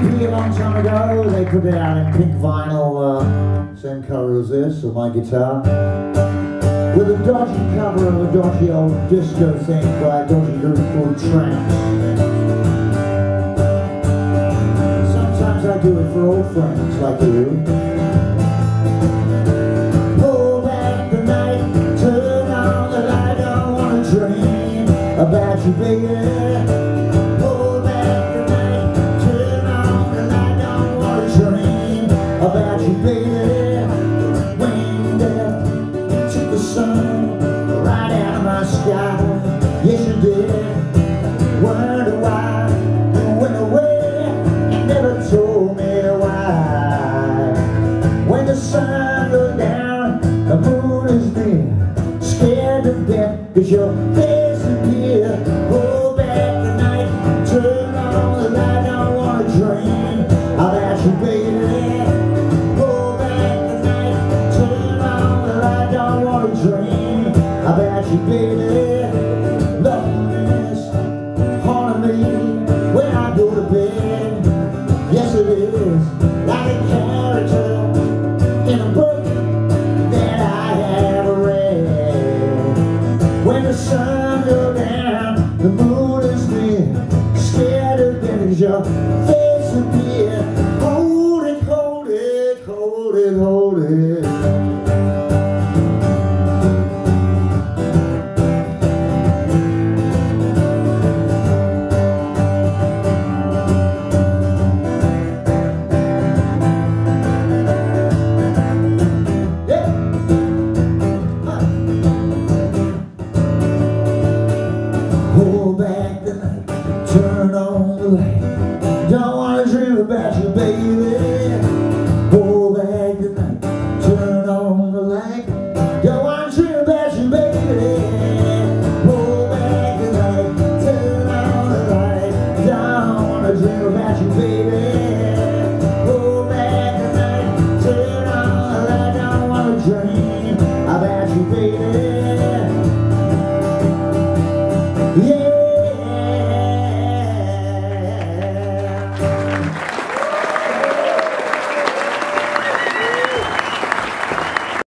EP a long time ago. They put it out in pink vinyl, same colour as this, on my guitar, with a dodgy cover of a dodgy old disco thing by a dodgy group called Tramps. Sometimes I do it for old friends like you. Pull back the night, turn on the light, don't wanna dream about you, baby. About you, baby. When death took the sun right out of my sky, yes you did. Wonder why you went away and never told me why. When the sun goes down, the moon is near, scared to death 'cause your face appear. Hold back the night, turn on the light, don't wanna dream about you, baby. Dream about you, baby. Loneliness haunting me when I go to bed. Yes, it is like a character in a book that I have read. When the sun goes down, the moon is near, scared of getting your face appear. Hold it, hold it, hold it, hold it. Hold back the night, turn on the light, don't wanna dream about you, baby. Hold back the night, turn on the light, don't wanna dream about you, baby. Hold back the night, turn on the light, don't wanna dream about you, baby. Hold back the night, turn on the light, don't wanna dream about you, baby. Yeah.